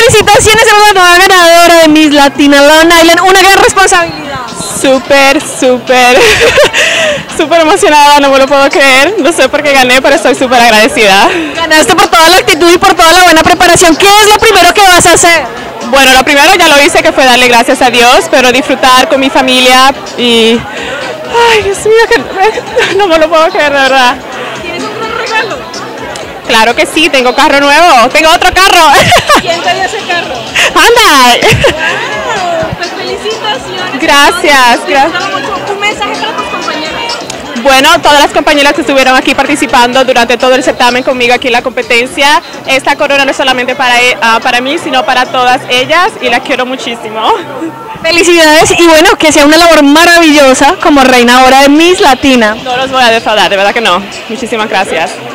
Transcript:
Felicitaciones a la nueva ganadora de Miss Latina Long Island, una gran responsabilidad. Súper emocionada, no me lo puedo creer, no sé por qué gané, pero estoy súper agradecida. Ganaste por toda la actitud y por toda la buena preparación. ¿Qué es lo primero que vas a hacer? Bueno, lo primero ya lo hice, que fue darle gracias a Dios, pero disfrutar con mi familia y... Ay, Dios mío, que no me lo puedo creer, de verdad. ¿Tienes otro regalo? Claro que sí, tengo carro nuevo, tengo otro carro. ¿Quién te dio ese carro? ¡Anda! Wow, pues felicitaciones. Gracias. Un mensaje para tus compañeros. Bueno, todas las compañeras que estuvieron aquí participando durante todo el certamen conmigo aquí en la competencia, esta corona no es solamente para mí, sino para todas ellas y las quiero muchísimo. Felicidades y bueno, que sea una labor maravillosa como reina ahora de Miss Latina. No los voy a defraudar, de verdad que no. Muchísimas gracias.